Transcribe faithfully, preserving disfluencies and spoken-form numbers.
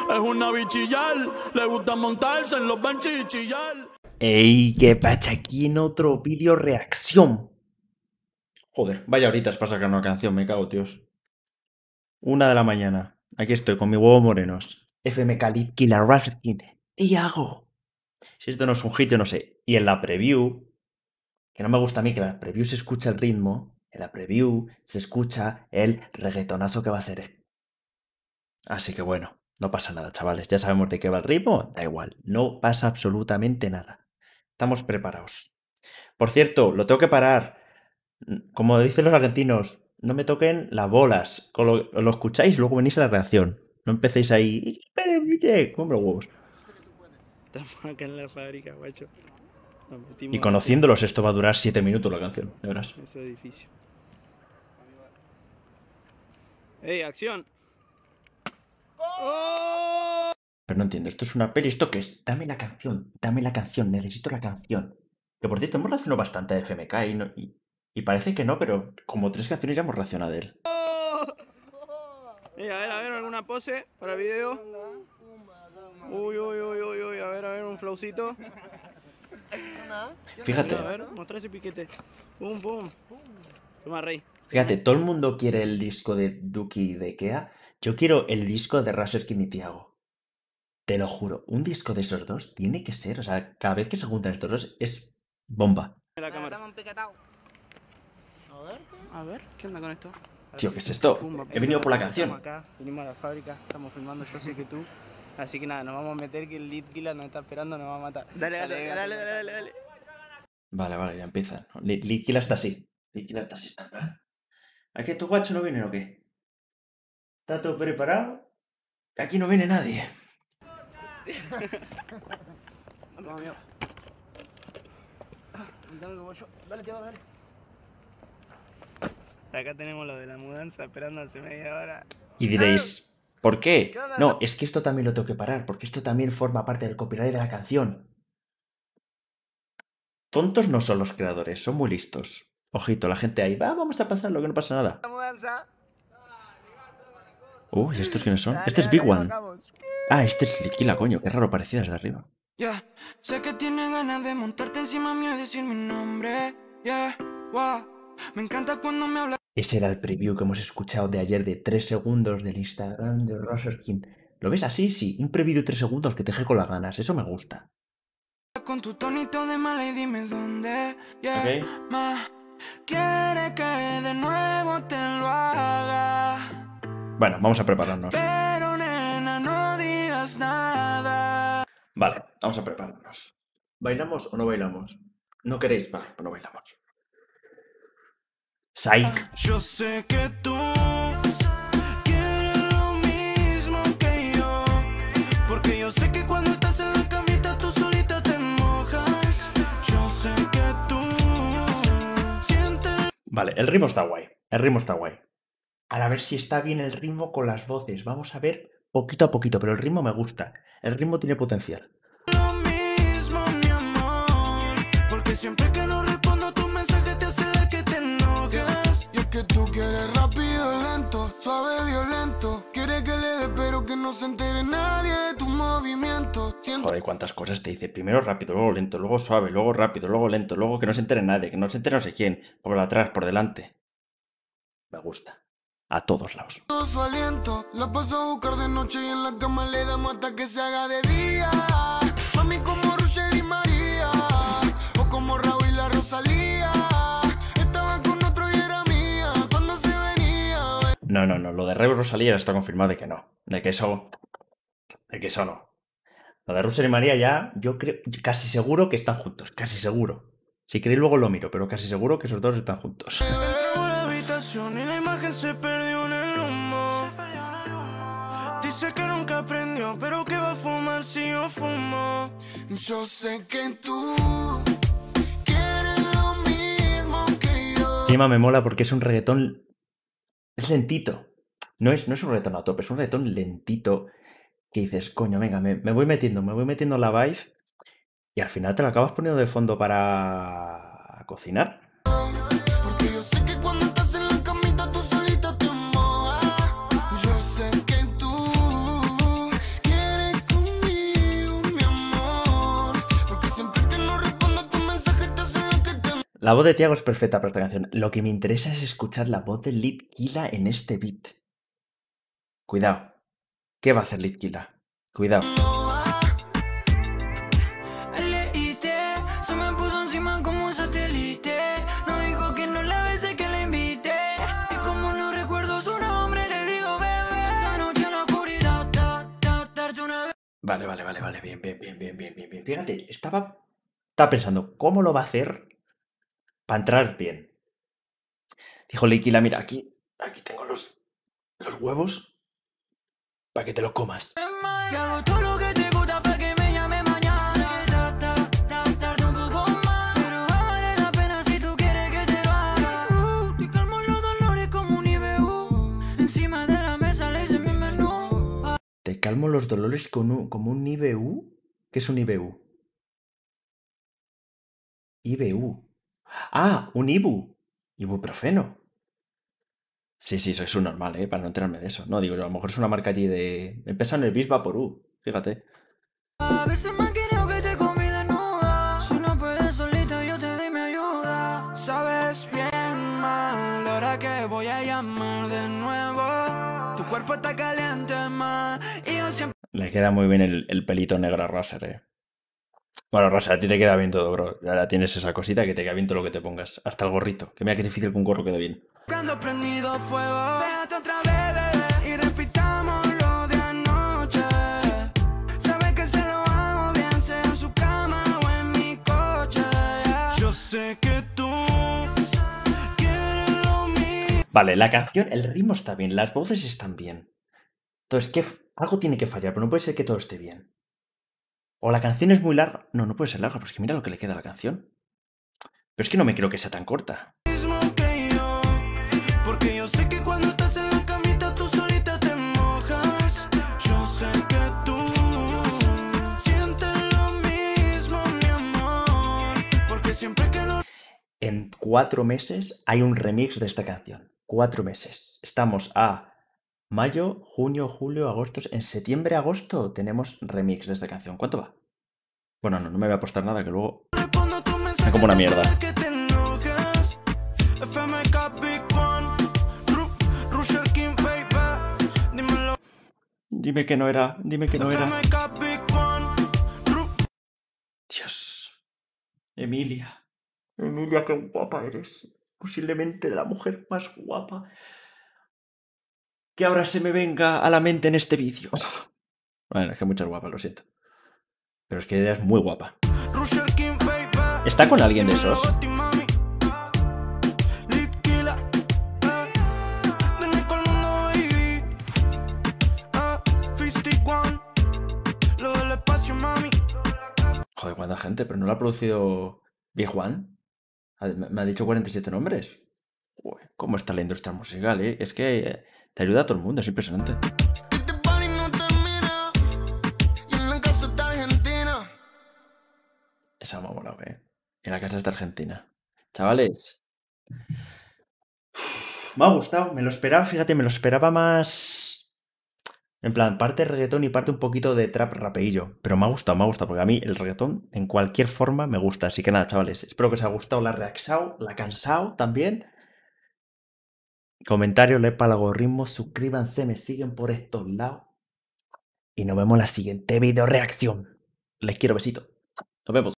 Es una bichillar, le gusta montarse en los benches y chillar. ¡Ey! ¿Qué pacha? Aquí en otro vídeo reacción. Joder, vaya horitas para sacar una canción, me cago, tíos. Una de la mañana. Aquí estoy con mi huevo morenos. F M K Lead Killer Russell King. ¡Tiago! Si esto no es un hit, yo no sé. Y en la preview, que no me gusta a mí que en la preview se escucha el ritmo, en la preview se escucha el reggaetonazo que va a ser. Así que bueno, no pasa nada, chavales. Ya sabemos de qué va el ritmo, da igual. No pasa absolutamente nada. Estamos preparados. Por cierto, lo tengo que parar. Como dicen los argentinos, no me toquen las bolas. Lo, lo escucháis y luego venís a la reacción. No empecéis ahí. Compro huevos. Estamos acá en la fábrica, guacho. Y conociéndolos, esto va a durar siete minutos la canción, de verás. Ese edificio. ¡Ey, acción! ¡Oh! Pero no entiendo, esto es una peli, ¿esto qué es? Dame la canción, dame la canción, necesito la canción. Que por cierto, hemos reaccionado bastante a F M K y, no, y, y parece que no, pero como tres canciones ya hemos reaccionado de él. ¡Oh! Ey, a ver, a ver, alguna pose para el video. Uy, uy, uy, uy, uy, a ver, a ver, un flowcito. Fíjate. A ver, mostrar ese piquete. Pum, pum. Toma, rey. Fíjate, todo el mundo quiere el disco de Duki y de Kea. Yo quiero el disco de Russell King y Tiago. Te lo juro, un disco de esos dos tiene que ser, o sea, cada vez que se juntan estos dos es bomba. La cámara. A ver, ¿qué onda con esto? Tío, ¿qué es esto? He venido por la canción. Acá, venimos a la fábrica, estamos filmando Yo Sé Que Tú. Así que nada, nos vamos a meter que el lead killer nos está esperando, nos va a matar. Dale, dale, dale, dale, dale, dale, dale. Vale, vale, ya empiezan. Liquila está así. Liquila está así. ¿A qué tu guacho no vienen o qué? ¿Está todo preparado? Aquí no viene nadie. Toma, amigo. Dale, Tiago, dale. Acá tenemos lo de la mudanza esperando hace media hora. Y diréis, ¿por qué? No, es que esto también lo tengo que parar, porque esto también forma parte del copyright de la canción. Tontos no son los creadores, son muy listos. Ojito, la gente ahí, va, vamos a pasarlo, que no pasa nada. La mudanza. Uy, uh, ¿estos quiénes son? Este es Big One. Ah, este es Liquila, coño, qué raro parecía desde arriba. Ya, yeah. Sé que tienes ganas de montarte encima mío y decir mi nombre. Ya, yeah. Wow. Me encanta cuando me hablas. Ese era el preview que hemos escuchado de ayer de tres segundos del Instagram de Russell King. ¿Lo ves así? Sí, un preview de tres segundos que te deje con las ganas, eso me gusta. Con tu tonito de mala y dime dónde. Yeah, okay. Ma, quiere que de nuevo te lo haga. Bueno, vamos a prepararnos. Pero nena, no digas nada. Vale, vamos a prepararnos. ¿Bailamos o no bailamos? ¿No queréis? Vale, pues no bailamos. Psych. Yo sé que tú quieres lo mismo que yo, porque yo sé que cuando estás en la camita tú solita te mojas. Yo sé que tú sientes. Vale, el ritmo está guay. El ritmo está guay. Ahora a ver si está bien el ritmo con las voces. Vamos a ver poquito a poquito, pero el ritmo me gusta. El ritmo tiene potencial. Lo mismo, mi amor, porque siempre que no respondo tus mensajes te hace la que te enojas. Y es que tú quieres rápido, lento, suave, violento. Quieres que le dé pero que no se entere nadie de tu movimiento. Siento... Joder, cuántas cosas te dice. Primero rápido, luego lento, luego suave, luego rápido, luego lento, luego que no se entere nadie, que no se entere no sé quién. Por atrás, por delante. Me gusta. A todos lados. Todo su aliento, la paso a buscar de noche y en la cama le damos hasta que se haga de día. Mami como Roger y María, o como Raúl y la Rosalía. Estaba con otro y era mía, cuando se venía. No, no, no, lo de Raúl y Rosalía está confirmado de que no. De que eso... De que eso no. Lo de Roger y María ya, yo creo, casi seguro que están juntos, casi seguro. Si queréis luego lo miro, pero casi seguro que esos dos están juntos. Y la imagen se perdió en el humo. Dice que nunca aprendió, pero que va a fumar si yo fumo. Yo sé que tú quieres lo mismo que yo. Encima me mola porque es un reggaetón... Es lentito. No es, no es un reggaetón a tope, es un reggaetón lentito. Que dices, coño, venga, me, me voy metiendo, me voy metiendo en la vibe. Y al final te lo acabas poniendo de fondo para cocinar. La voz de Tiago es perfecta para esta canción. Lo que me interesa es escuchar la voz de Litquila en este beat. Cuidado. ¿Qué va a hacer Litquila? Cuidado. Se me puso encima como un satélite. No dijo que no la besé, que la invité. Y como no recuerdo su nombre, le digo bebé. Esta noche en la oscuridad, ta, ta, darte una vez. Vale, vale, vale, vale. Bien, bien, bien, bien, bien, bien, bien. Fíjate, estaba, estaba pensando, ¿cómo lo va a hacer para entrar bien? Dijo Litquila, mira, aquí, aquí tengo los, los huevos para que te los comas. Que hago todo lo que te gusta para que me llame mañana. Ta, ta, ta, tarde un poco más. Pero va a valer la pena si tú quieres que te lo haga. Uh, te calmo los dolores como un I B U. Encima de la mesa le hice mi menú. Te calmo los dolores con un, como un I B U. ¿Qué es un I B U? I B U. Ah, un Ibu. Ibuprofeno. Sí, sí, soy su normal, ¿eh? Para no enterarme de eso. No, digo, a lo mejor es una marca allí de... Empieza en el bis Vaporú, fíjate. A veces más quiero que te comí desnuda. Si no puedes solita, yo te doy mi ayuda. Sabes bien mal, ahora que voy a llamar de nuevo. Tu cuerpo está caliente más. Y yo siempre. Le queda muy bien el, el pelito negro a Raser, ¿eh? Bueno, Raser, a ti te queda bien todo, bro. Ahora tienes esa cosita que te queda bien todo lo que te pongas. Hasta el gorrito. Que mira que es difícil que un gorro quede bien. Cuando prendido fuego, déjate otra vez, bebé, y repitamos lo de anoche. Sabes que se lo hago bien, sea en su cama o en mi coche. Yo sé que tú quieres lo mío. Vale, la canción, el ritmo está bien, las voces están bien. Entonces, ¿qué? Algo tiene que fallar, pero no puede ser que todo esté bien. O la canción es muy larga. No, no puede ser larga, pero es que mira lo que le queda a la canción. Pero es que no me creo que sea tan corta. Mismo que yo, porque yo sé que cuando estás en la camita tú solita te mojas. Yo sé que tú sientes lo mismo, mi amor, porque siempre que lo... En cuatro meses hay un remix de esta canción. Cuatro meses. Estamos a mayo, junio, julio, agosto. En septiembre, agosto tenemos remix de esta canción. ¿Cuánto va? Bueno, no, no me voy a apostar nada, que luego... respondo tu mensaje, como una te mierda. sabes que te enojas. F M K Big One, Ru- Rusher King, baby. Dímelo. Dime que no era, dime que no era. F M K Big One, Ru- Dios. Emilia. Emilia, qué guapa eres. Posiblemente la mujer más guapa que ahora se me venga a la mente en este vídeo. Bueno, es que muchas guapas, lo siento. Pero es que ella es muy guapa. Rusher King, baby. ¿Está con alguien de esos? Dímelo, Oti, mami. Litquila, eh. Vení con el mundo, baby. Eh, Fisty One. Lo del espacio, mami. Joder, cuánta gente, pero no lo ha producido Big One. Ha- Me ha dicho cuarenta y siete nombres. Joder, ¿cómo está la industria musical, eh? Es que eh, te ayuda a todo el mundo, es impresionante. Este party no termina. Y en la casa está Argentina. Esa me ha molado, eh. En la casa está Argentina. Chavales. Me ha gustado, me lo esperaba, fíjate, me lo esperaba más. En plan, parte reggaetón y parte un poquito de trap rapeillo. Pero me ha gustado, me ha gustado, porque a mí el reggaetón en cualquier forma me gusta. Así que nada, chavales, espero que os haya gustado la reaxao, la cansao también. Comentario, le para el algoritmo, suscríbanse, me siguen por estos lados. Y nos vemos en la siguiente video reacción. Les quiero, besito. Nos vemos.